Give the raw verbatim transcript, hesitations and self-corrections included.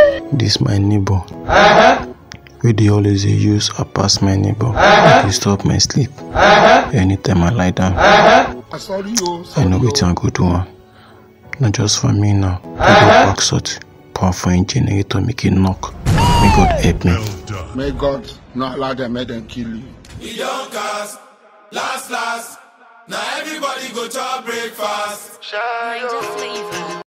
This my neighbor. Uh-huh. We dey always dey use a pass my neighbor. Uh-huh. Disturb my sleep. Uh-huh. Anytime I lie down. Uh-huh. Sorry, oh, I sorry, know oh. wetin I go do one. Not just for me now. I Uh-huh. go pack salt. Power for in generator, make it knock. May God help me. May God not allow them, make them kill you. We don't cast, last, last. Now everybody go to breakfast. Niger flavor.